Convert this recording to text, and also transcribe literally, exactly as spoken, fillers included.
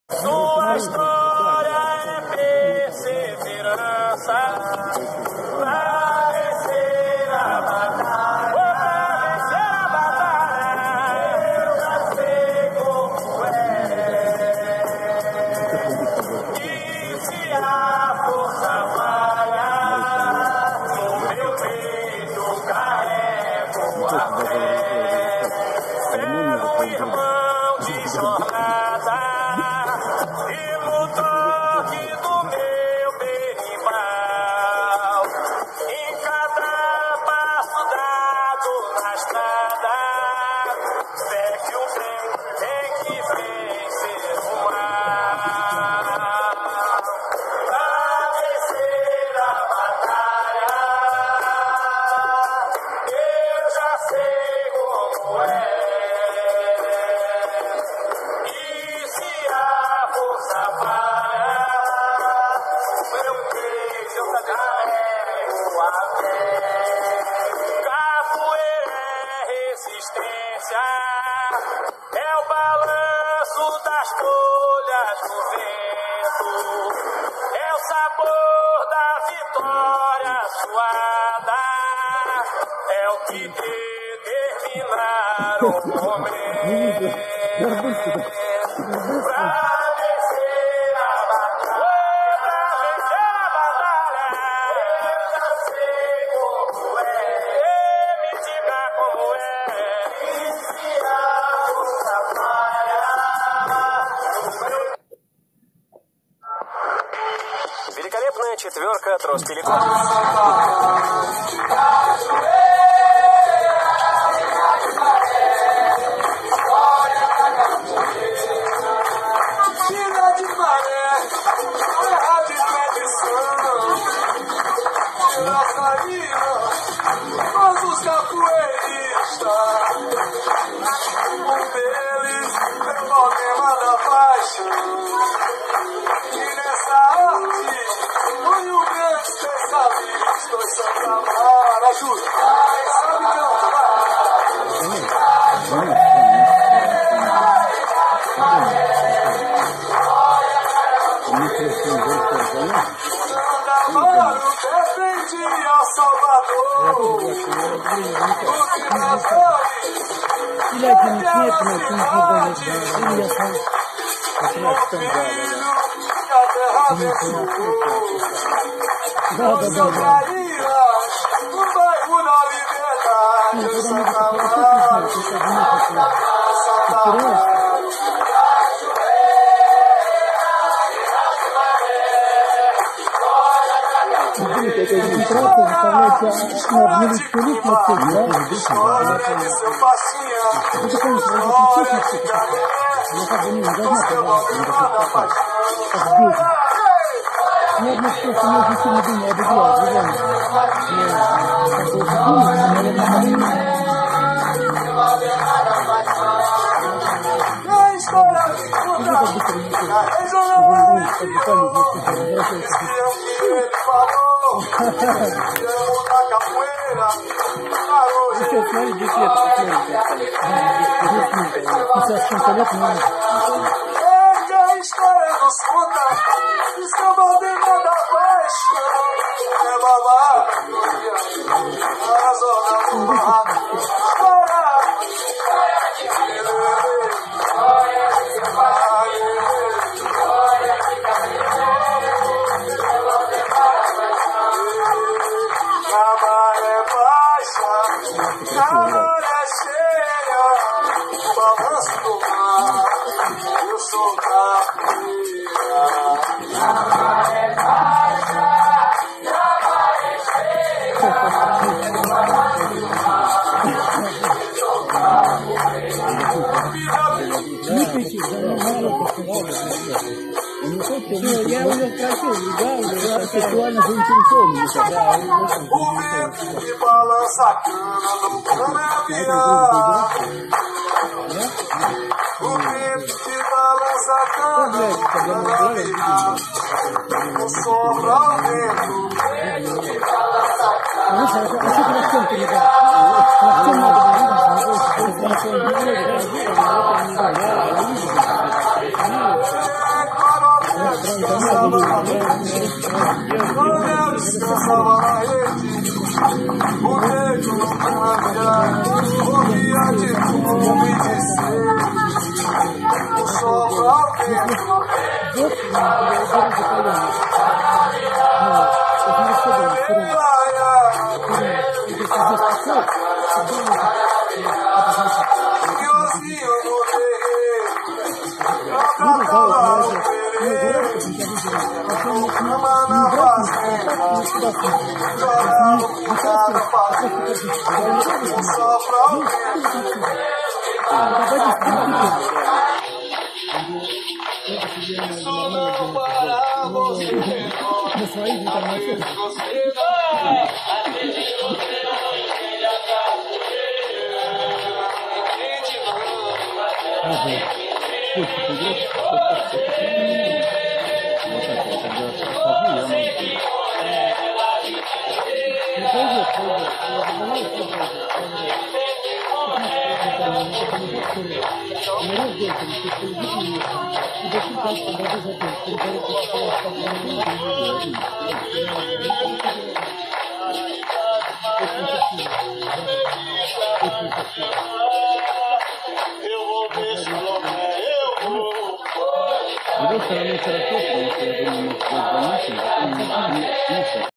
Sua história é perseverança pra vencer a batalha. Pra vencer a batalha, eu já sei como é. E se a força falha, no meu peito carrego a fé. É um irmão de jornada. E no toque do meu berimbau, em cada passo dado na estrada, fé que o bem tem que vencer o mal. Pra vencer a batalha, eu já sei como é. E se a força falha, meu peito eu carrego a fé. Capoeira é resistência, é o balanço das folhas no vento, é o sabor da vitória suada, é o que determinar o momento. Pra vencer a batalha, pra vencer a batalha, eu já sei como é. Me diga como é. E se a força falha, великолепная четверка Троспеликов. Todos os capoeiristas, um deles é o problema da paixão. E nessa arte, foi o grande especialista, o Santa Mara, ajuda. Sabe canto, Amaro defendia Salvador. Или один нет, но ты не подаешь, да, или я сам как раз там да, да, да, да. No bairro da Liberdade, Santa Mara, Santa Mara. História de seu facinha, história de galera, você volta da paixão. Нет, ну что, что можно сильно думать, обыграть, A história de contar, a regional que ele falou, eu na capoeira, parou de Сейчас, смотри, десятки, смотри, a história nos conta, escamba dentro da paixão, é babado, a zona do barraco, história, a maré baixa, a maré cheia, o balanço do mar, eu sou capoeira. A maré baixa, a maré cheia, o balanço do mar, eu sou capoeira. Я уже спросил, да, уже сексуально заинтересован. O vento que balança a cana no canavial. O vento que balança a cana no canavial. O sombra ao vento. O vento que balança a cana no canavial. descansava na rede, quando eu descansava na rede, o dedo no caminhar, ouvia de tudo me dizer, o sol ao vento, e ozinho no terreiro, cantava no terreiro, cama na fazenda, chorava por cada fazenda, o sol pra o vento. Isso não para você, você vai. Eu vou ver se não é, eu vou. Eu vou falar, não será que eu posso, eu vou